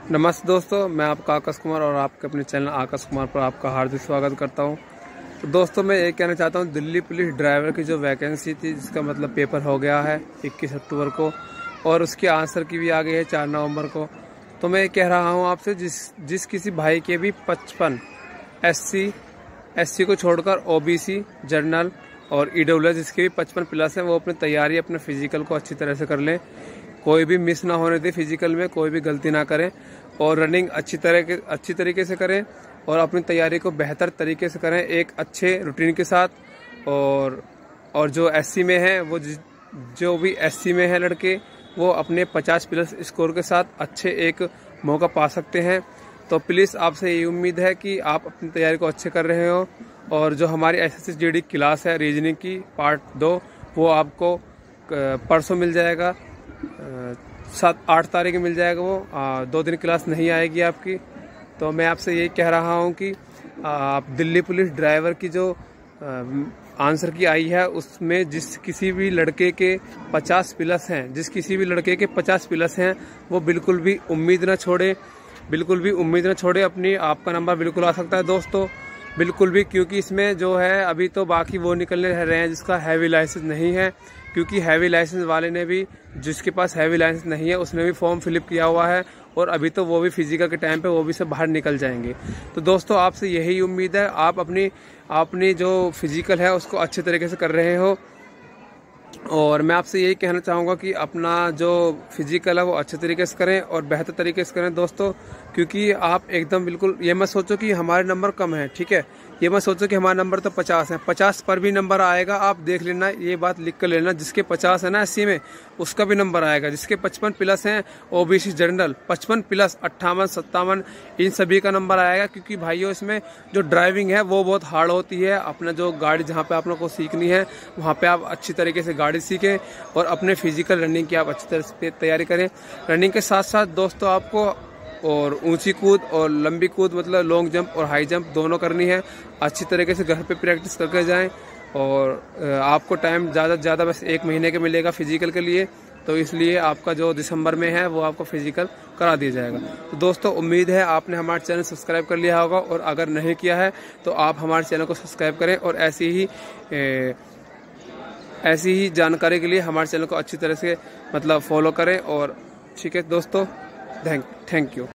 नमस्ते दोस्तों, मैं आपका आकाश कुमार और आपके अपने चैनल आकाश कुमार पर आपका हार्दिक स्वागत करता हूं। तो दोस्तों, मैं ये कहना चाहता हूं, दिल्ली पुलिस ड्राइवर की जो वैकेंसी थी, जिसका मतलब पेपर हो गया है 21 अक्टूबर को और उसके आंसर की भी आ गई है 4 नवंबर को। तो मैं ये कह रहा हूँ आपसे, जिस किसी भाई के भी 55 SC को छोड़कर OBC, जनरल और EWS जिसके भी 55 प्लस हैं, वो अपनी तैयारी अपने फिजिकल को अच्छी तरह से कर लें। कोई भी मिस ना होने दे, फिजिकल में कोई भी गलती ना करें और रनिंग अच्छी तरीके से करें और अपनी तैयारी को बेहतर तरीके से करें एक अच्छे रूटीन के साथ। और जो SC में है, वो जो भी SC में है लड़के, वो अपने 50 प्लस स्कोर के साथ अच्छे एक मौका पा सकते हैं। तो प्लीज़ आपसे ये उम्मीद है कि आप अपनी तैयारी को अच्छे कर रहे हो। और जो हमारी SSGD क्लास है रीजनिंग की पार्ट 2, वो आपको परसों मिल जाएगा, 7-8 तारीख मिल जाएगा। वो 2 दिन क्लास नहीं आएगी आपकी। तो मैं आपसे यही कह रहा हूँ कि आप दिल्ली पुलिस ड्राइवर की जो आंसर की आई है, उसमें जिस किसी भी लड़के के 50 प्लस हैं, वो बिल्कुल भी उम्मीद ना छोड़े। अपनी आपका नंबर बिल्कुल आ सकता है दोस्तों, बिल्कुल भी। क्योंकि इसमें जो है अभी तो बाकी वो निकलने रह रहे हैं जिसका हैवी लाइसेंस नहीं है, क्योंकि हैवी लाइसेंस वाले ने भी, जिसके पास हैवी लाइसेंस नहीं है, उसने भी फॉर्म फिलअप किया हुआ है और अभी तो वो भी फिजिकल के टाइम पे वो भी सब बाहर निकल जाएंगे। तो दोस्तों, आपसे यही उम्मीद है, आप अपनी जो फिजिकल है उसको अच्छे तरीके से कर रहे हो। और मैं आपसे यही कहना चाहूँगा कि अपना जो फिजिकल है वो अच्छे तरीके से करें और बेहतर तरीके से करें दोस्तों। क्योंकि आप एकदम बिल्कुल ये मत सोचो कि हमारे नंबर कम है, ठीक है। ये मत सोचो कि हमारा नंबर तो 50 है, 50 पर भी नंबर आएगा। आप देख लेना, ये बात लिख कर लेना, जिसके 50 है ना SC में, उसका भी नंबर आएगा। जिसके 55 प्लस हैं OBC जनरल, 55 प्लस 58, 57, इन सभी का नंबर आएगा। क्योंकि भाइयों, इसमें जो ड्राइविंग है वो बहुत हार्ड होती है। अपना जो गाड़ी जहाँ पे आप लोग को सीखनी है, वहाँ पे आप अच्छी तरीके से गाड़ी सीखें और अपने फिजिकल रनिंग की आप अच्छी तरह से तैयारी करें। रनिंग के साथ साथ दोस्तों, आपको और ऊंची कूद और लंबी कूद, मतलब लॉन्ग जंप और हाई जंप दोनों करनी है। अच्छी तरीके से घर पे प्रैक्टिस करके जाएं। और आपको टाइम ज़्यादा से ज़्यादा बस 1 महीने का मिलेगा फिजिकल के लिए। तो इसलिए आपका जो दिसंबर में है वो आपको फिजिकल करा दिया जाएगा। तो दोस्तों, उम्मीद है आपने हमारे चैनल सब्सक्राइब कर लिया होगा, और अगर नहीं किया है तो आप हमारे चैनल को सब्सक्राइब करें और ऐसी ही जानकारी के लिए हमारे चैनल को अच्छी तरह से मतलब फॉलो करें। और ठीक है दोस्तों, थैंक यू।